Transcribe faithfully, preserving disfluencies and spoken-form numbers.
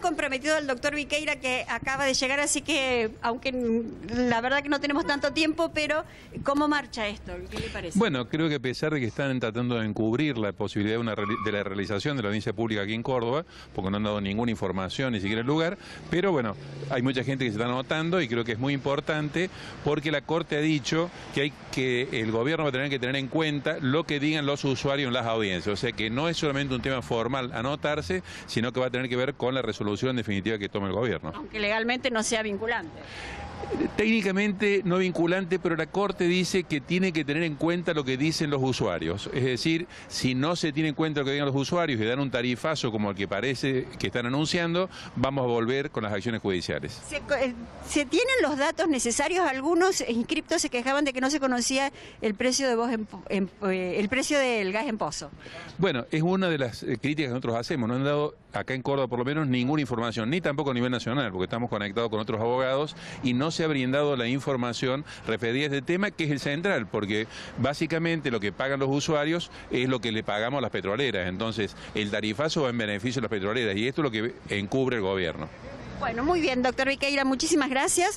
comprometido el doctor Viqueira, que acaba de llegar, así que, aunque la verdad que no tenemos tanto tiempo, pero ¿cómo marcha esto? ¿Qué le parece? Bueno, creo que a pesar de que están tratando de encubrir la posibilidad de, una, de la realización de la audiencia pública aquí en Córdoba, porque no han dado ninguna información, ni siquiera el lugar, pero bueno, hay mucha gente que se está anotando y creo que es muy importante porque la Corte ha dicho que, hay, que el gobierno va a tener que tener en cuenta lo que digan los usuarios en las audiencias, o sea que no es solamente un tema formal anotarse, sino que va a tener que ver con la resolución definitiva que tome el gobierno. Aunque legalmente no sea vinculante. Técnicamente no vinculante, pero la Corte dice que tiene que tener en cuenta lo que dicen los usuarios. Es decir, si no se tiene en cuenta lo que digan los usuarios y dan un tarifazo como el que parece que están anunciando, vamos a volver con las acciones judiciales. ¿Se, ¿se tienen los datos necesarios? Algunos inscriptos se quejaban de que no se conocía el precio de voz en, en, el precio del gas en pozo. Bueno, es una de las críticas que nosotros hacemos. No han dado acá en Córdoba por lo menos ninguna información, ni tampoco a nivel nacional, porque estamos conectados con otros abogados y no se ha brindado la información referida a este tema, que es el central, porque básicamente lo que pagan los usuarios es lo que le pagamos a las petroleras. Entonces, el tarifazo va en beneficio de las petroleras y esto es lo que encubre el gobierno. Bueno, muy bien, doctor Viqueira, muchísimas gracias.